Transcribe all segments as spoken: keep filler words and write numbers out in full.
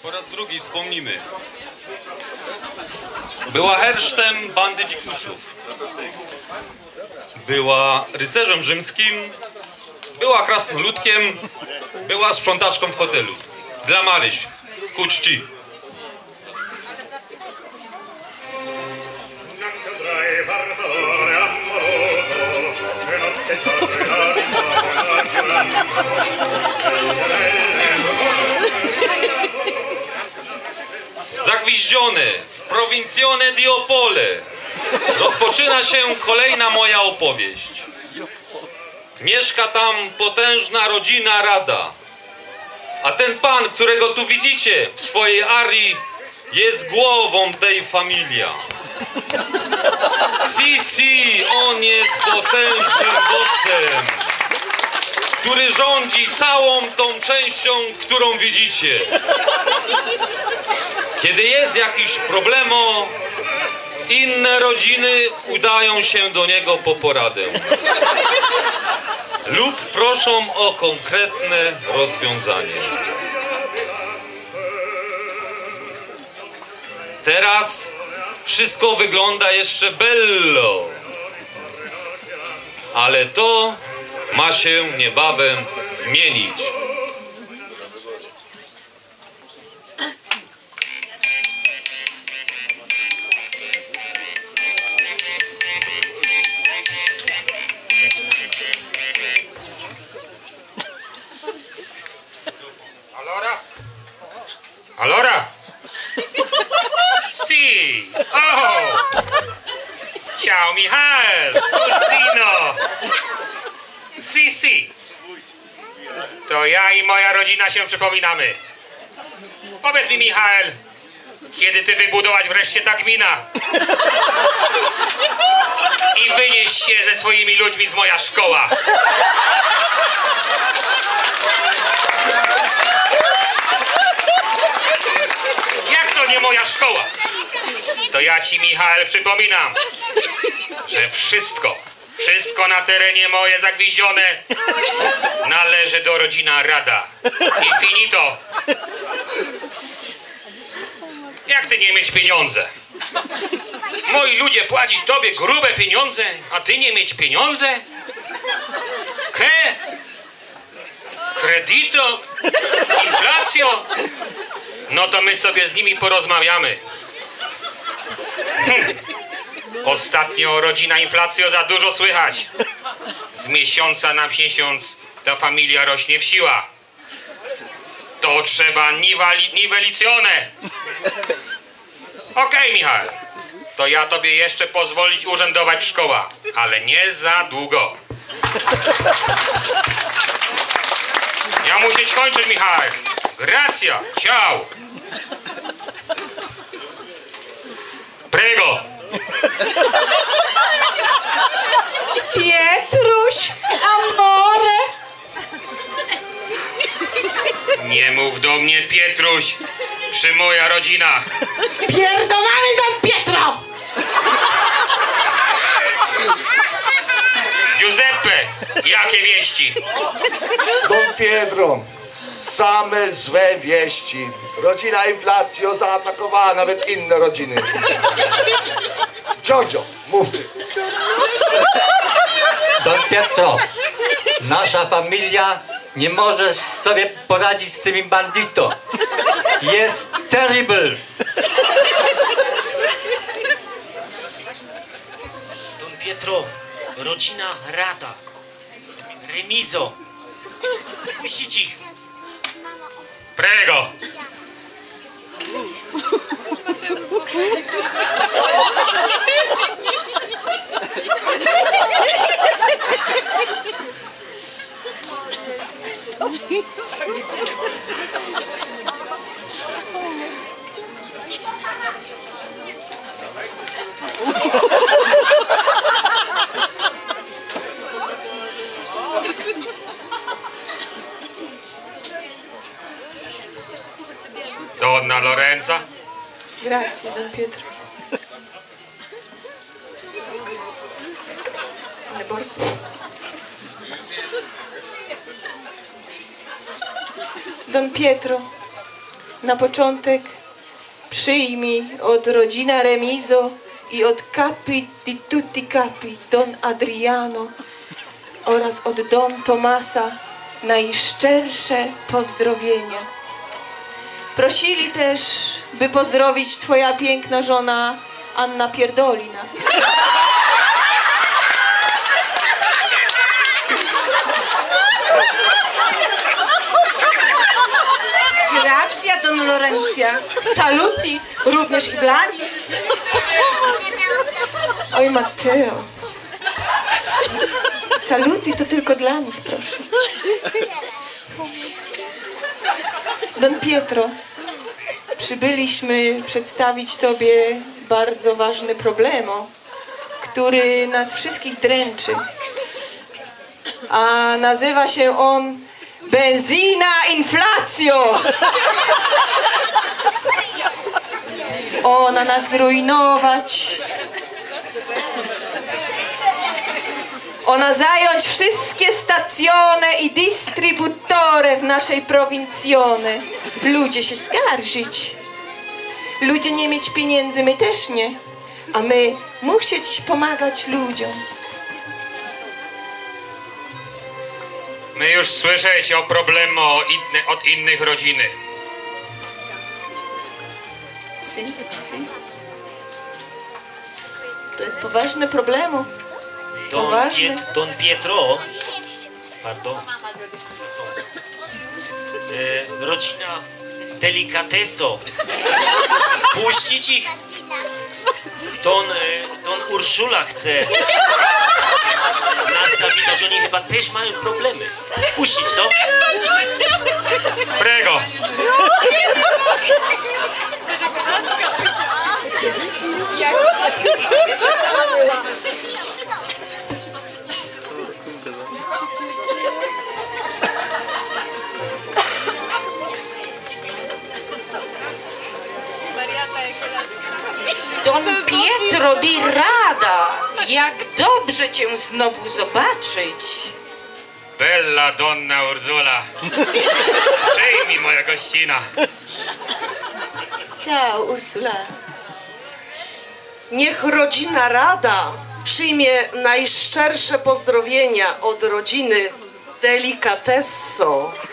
Po raz drugi wspomnimy. Była hersztem bandy dzikusów. Była rycerzem rzymskim. Była krasnoludkiem. Była sprzątaczką w hotelu. Dla Maryś. Ku czci. Zagwiździone w prowincjone di Opole rozpoczyna się kolejna moja opowieść. Mieszka tam potężna rodzina Rada, a ten pan, którego tu widzicie w swojej arii, jest głową tej familia. Si, si, on jest potężnym bossem, który rządzi całą tą częścią, którą widzicie. Kiedy jest jakiś problemo, inne rodziny udają się do niego po poradę lub proszą o konkretne rozwiązanie. Teraz wszystko wygląda jeszcze bello, ale to ma się niebawem zmienić. Allora? Allora? Sì! Oh! Ciao Michal! Cusino! Si, si! To ja i moja rodzina się przypominamy. Powiedz mi, Michal, kiedy ty wybudować wreszcie ta gmina? I wynieś się ze swoimi ludźmi z moja szkoła. Jak to nie moja szkoła? To ja ci, Michal, przypominam, że wszystko, wszystko na terenie moje zagwizdzione należy do rodzina Rada. I finito. Jak ty nie mieć pieniądze? Moi ludzie płacić tobie grube pieniądze, a ty nie mieć pieniądze? Ke? Credito? Inflacjo? No to my sobie z nimi porozmawiamy. Hm. Ostatnio rodzina inflacjo za dużo słychać. Z miesiąca na miesiąc ta familia rośnie w siła. To trzeba niwelicjone. Okej, okay, Michał. To ja tobie jeszcze pozwolić urzędować w szkołach, ale nie za długo. Ja muszę kończyć, Michał. Gracja. Ciao. Prego. Pietruś, amore. Nie mów do mnie, Pietruś, czy moja rodzina. Pierdolamy Don Pietro. Giuseppe, jakie wieści? Don Pietro, same złe wieści. Rodzina Inflacjo zaatakowała nawet inne rodziny. Giorgio, mów ty. Don Pietro, nasza familia nie może sobie poradzić z tymi bandito. Jest terrible. Don Pietro, rodzina Rada. Remizo. Puścić ich. Prego. Donna Lorenza. Grazie, Don Pietro. Le borse. Don Pietro, na początek przyjmij od rodzina Remizo i od capi di tutti capi Don Adriano oraz od Don Tomasa najszczersze pozdrowienia. Prosili też, by pozdrowić twoja piękna żona Anna Pierdolina. Gracja, Don Lorencja. Saluti również i dla nich. Oj, Matteo. Saluti to tylko dla nich, proszę. Don Pietro, przybyliśmy przedstawić tobie bardzo ważny problemo, który nas wszystkich dręczy. A nazywa się on benzina inflacjo. Ona nas zrujnować. Ona zająć wszystkie stacjone i dystrybutory w naszej prowincjone. Ludzie się skarżyć. Ludzie nie mieć pieniędzy, my też nie. A my musieć pomagać ludziom. My już słyszeć o problemu o inne, od innych rodziny. Si, si. To jest poważne problemu. Don, Poważne. Piet, Don Pietro, pardon, e, rodzina Delicatesso, puścić ich. Don, e, Don Urszula chce nas zawitać, oni chyba też mają problemy. Puścić to? Prego! Don Pietro di Rada, jak dobrze cię znowu zobaczyć. Bella donna Ursula. Przyjmij moja gościna. Ciao, Ursula. Niech rodzina Rada przyjmie najszczersze pozdrowienia od rodziny Delicatesso.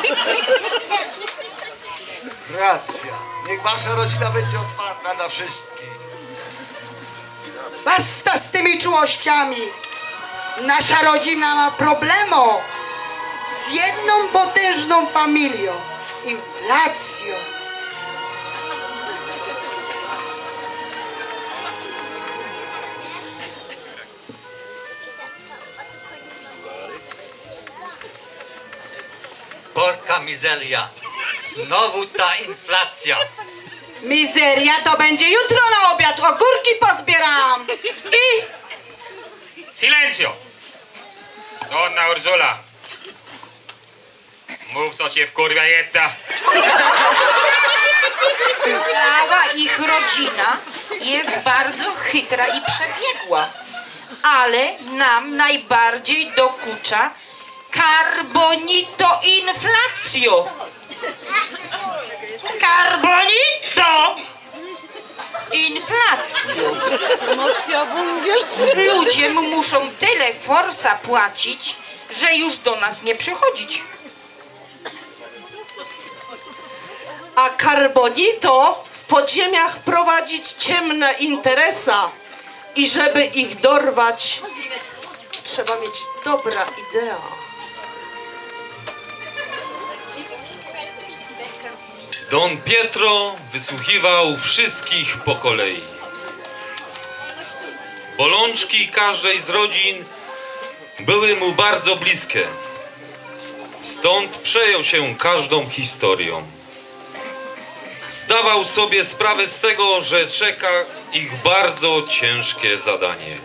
Racja. Niech wasza rodzina będzie otwarta na wszystkich. Basta z tymi czułościami. Nasza rodzina ma problemu z jedną potężną familią. Inflacją. Porka mizeria. Znowu ta inflacja. Mizeria to będzie jutro na obiad, ogórki pozbieram. I Silencio! Donna Ursula. Mów, co cię wkurwia jetta. cała ich rodzina jest bardzo chytra i przebiegła. Ale nam najbardziej dokucza carbonito inflacjo. Carbonito inflacjo. Promocja węgielczyna. Ludzie mu muszą tyle forsa płacić, że już do nas nie przychodzić. A Carbonito w podziemiach prowadzić ciemne interesa. I żeby ich dorwać, trzeba mieć dobra idea. Don Pietro wysłuchiwał wszystkich po kolei. Bolączki każdej z rodzin były mu bardzo bliskie. Stąd przejął się każdą historią. Zdawał sobie sprawę z tego, że czeka ich bardzo ciężkie zadanie.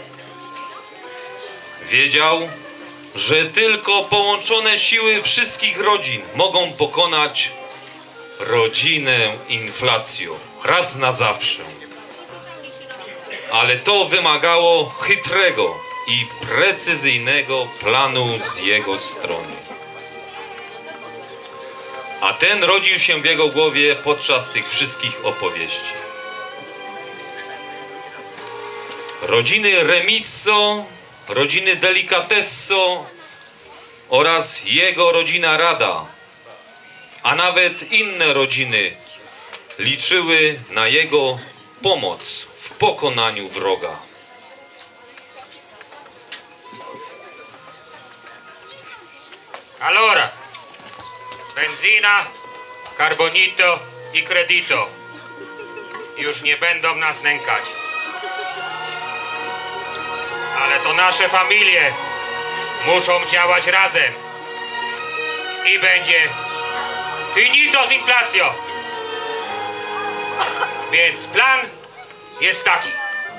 Wiedział, że tylko połączone siły wszystkich rodzin mogą pokonać rodzinę inflacją raz na zawsze. Ale to wymagało chytrego i precyzyjnego planu z jego strony. A ten rodził się w jego głowie podczas tych wszystkich opowieści. Rodziny Remisso, rodziny Delicatesso oraz jego rodzina Rada, a nawet inne rodziny liczyły na jego pomoc w pokonaniu wroga. Allora, benzina, carbonito i credito już nie będą nas nękać. Ale to nasze familie muszą działać razem i będzie finito z inflacją. Więc plan jest taki.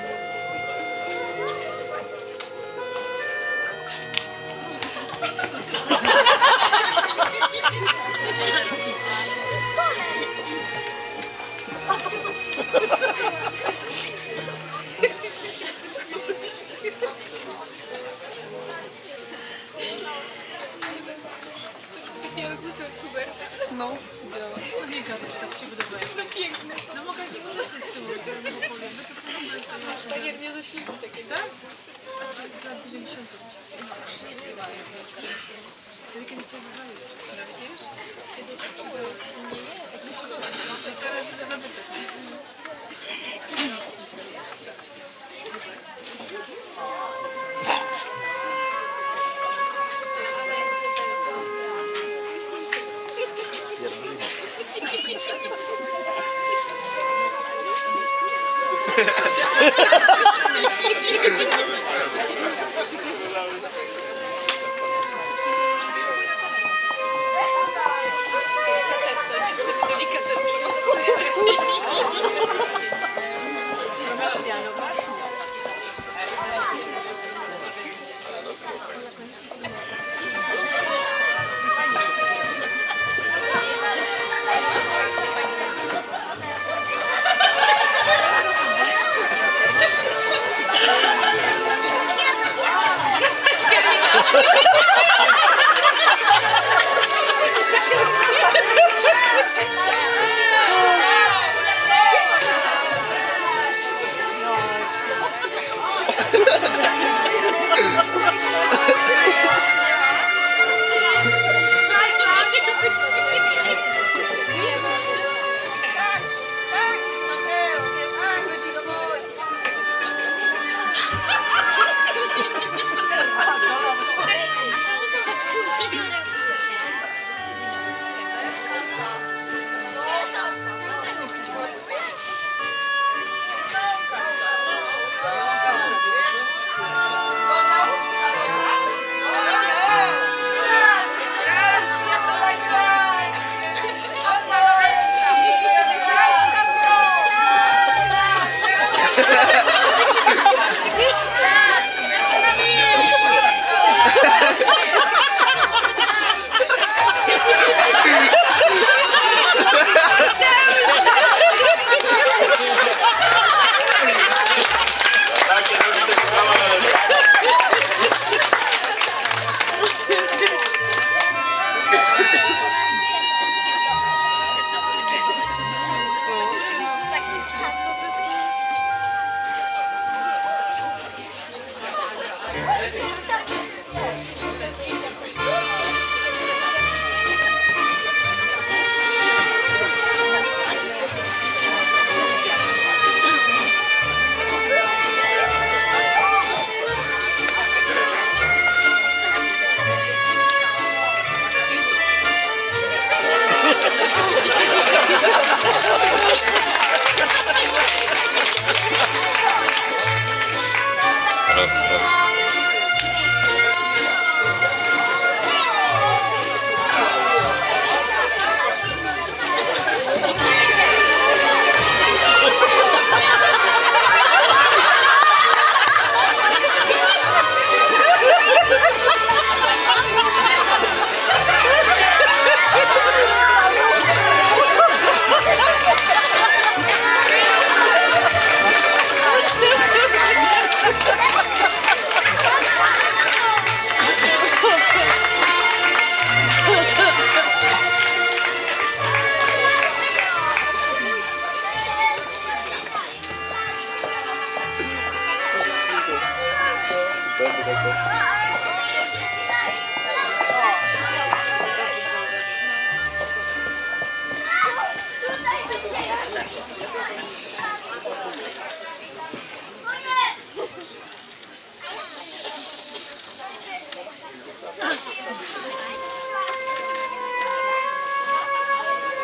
No, działa. No nie gadaj, tak się wydawało. No piękne. No mogę ci powiedzieć, co mówię, bo powiem. No to są tak jak nie do śniegu takie, tak? Lat dziewięćdziesiątych. Wtedy kiedyś cię wydawały. Wiesz? Się dotyczyły. Nie, teraz to zabytek.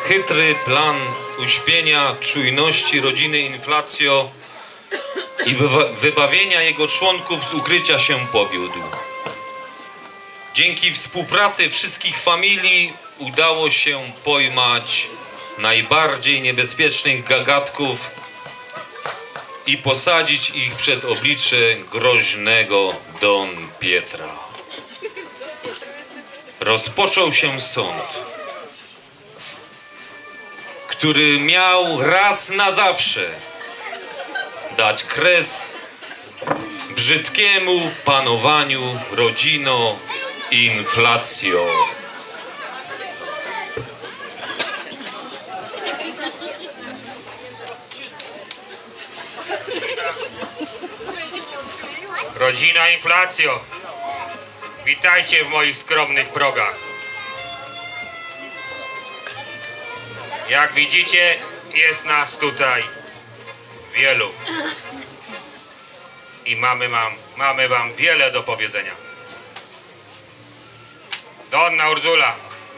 chytry plan uśpienia czujności rodziny Inflacjo i wybawienia jego członków z ukrycia się powiódł. Dzięki współpracy wszystkich familii udało się pojmać najbardziej niebezpiecznych gagatków i posadzić ich przed oblicze groźnego Don Pietra. Rozpoczął się sąd, który miał raz na zawsze dać kres brzydkiemu panowaniu rodzino Inflacjo. Rodzina Inflacjo, witajcie w moich skromnych progach. Jak widzicie, jest nas tutaj wielu. I mamy, mam, mamy wam wiele do powiedzenia. Donna Urzula.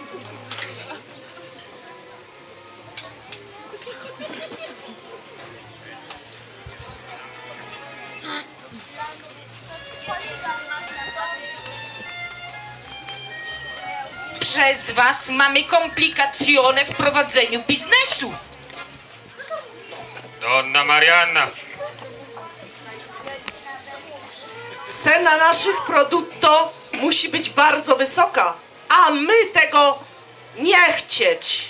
Przez was mamy komplikacjone w prowadzeniu biznesu. Donna Marianna. Cena naszych produktów musi być bardzo wysoka, a my tego nie chcieć.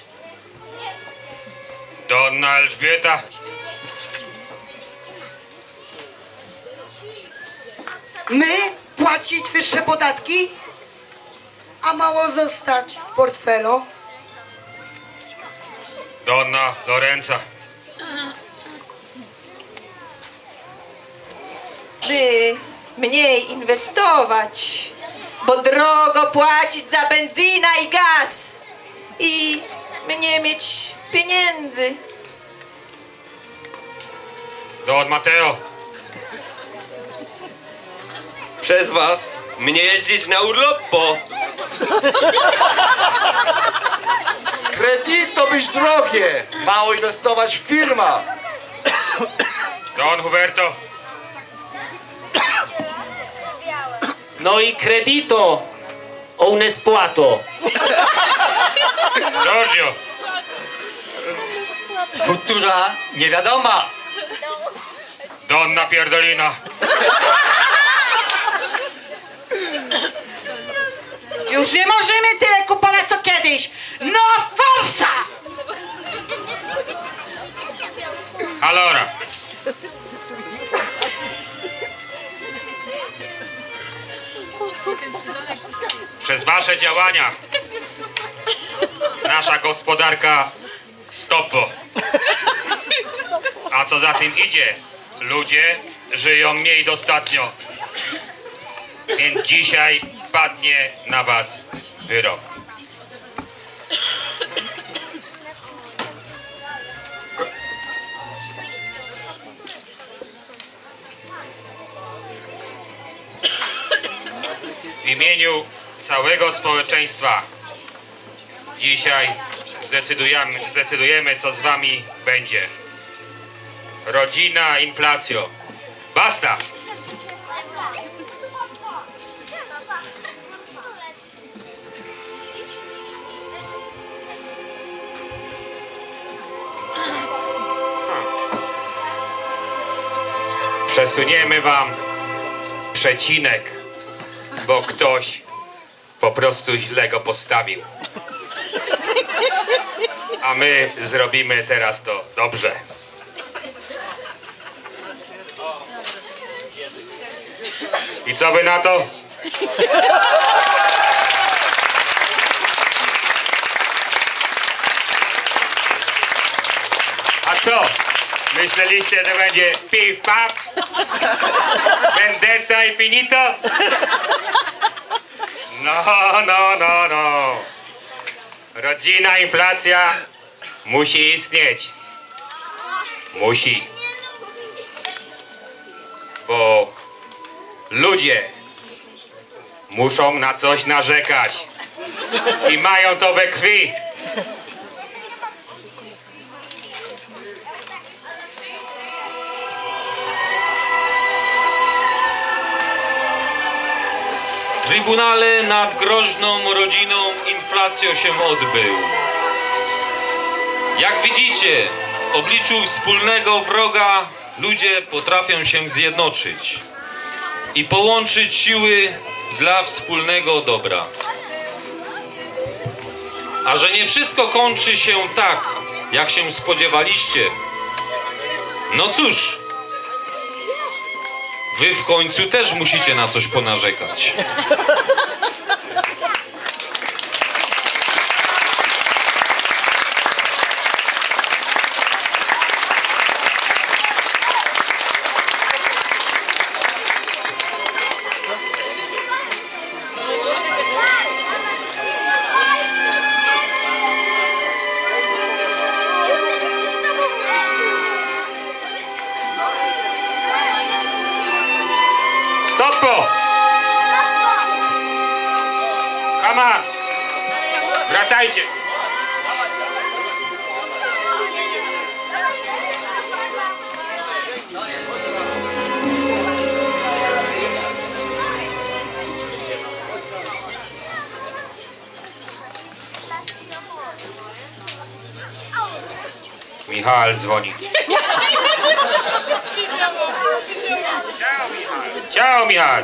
Donna Elżbieta. My płacić wyższe podatki, a mało zostać w portfelu. Donna Lorenza. By mniej inwestować, bo drogo płacić za benzyna i gaz i nie mieć pieniędzy. Don Mateo. Przez was mnie jeździć na urlop po. Kredyto być drogie, mało inwestować w firma. Don Huberto. No i credito o un espuato. Giorgio. Futura nie wiadoma. Donna Pierdolina. Już nie możemy tyle kupować co kiedyś. No forsa! Allora. Przez wasze działania nasza gospodarka stopło. A co za tym idzie, ludzie żyją mniej dostatnio. Więc dzisiaj padnie na was wyrok. W imieniu całego społeczeństwa dzisiaj zdecydujemy, zdecydujemy, co z wami będzie. Rodzina Inflacjo. Basta! Przesuniemy wam przecinek, bo ktoś po prostu źle go postawił. A my zrobimy teraz to dobrze. I co wy na to? A co? Myśleliście, że będzie pif paf? Vendetta i finito? No, no, no, no. Rodzina Inflacja musi istnieć. Musi. Bo ludzie muszą na coś narzekać. I mają to we krwi. Trybunale nad groźną rodziną inflacją się odbył. Jak widzicie, w obliczu wspólnego wroga ludzie potrafią się zjednoczyć i połączyć siły dla wspólnego dobra. A że nie wszystko kończy się tak, jak się spodziewaliście, no cóż, wy w końcu też musicie na coś ponarzekać. Stoppo! Come on! Wracajcie! Michał dzwoni. Ciao, Michał.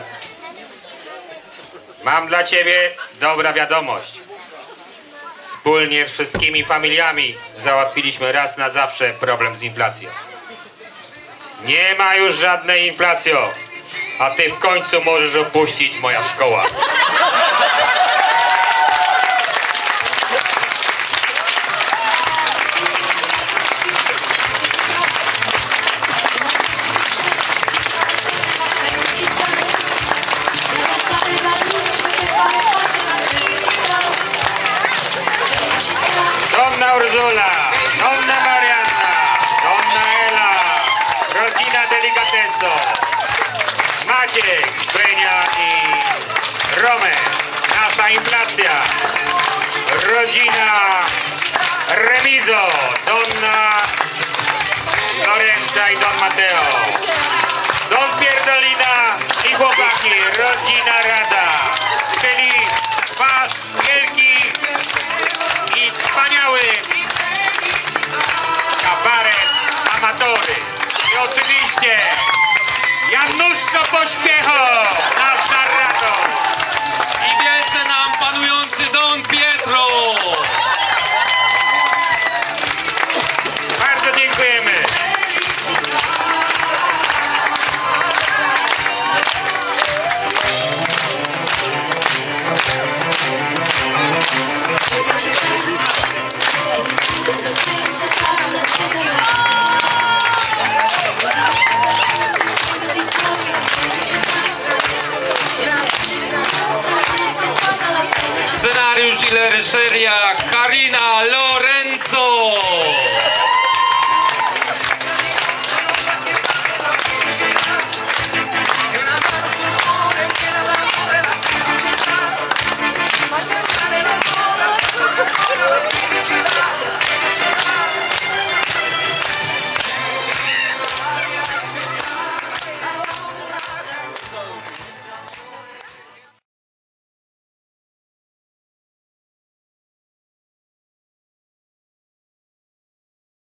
Mam dla ciebie dobra wiadomość. Wspólnie wszystkimi familiami załatwiliśmy raz na zawsze problem z inflacją. Nie ma już żadnej inflacji, a ty w końcu możesz opuścić moja szkoła. Donna Ursula, Donna Marianna, Donna Ela, rodzina Delicatesso, Maciek, Benia i Romek, nasza inflacja, rodzina Remizo, Donna Lorenza i Don Mateo, Don Pierdolina i chłopaki, rodzina Rada, czyli wasz wielki i wspaniały kabaret amatory. I oczywiście Januszko Pośpiecho, nasz narrator. I wielce nam panujący Don Pietro. Bardzo dziękujemy. Scenariusz i reżyseria Karina Lo.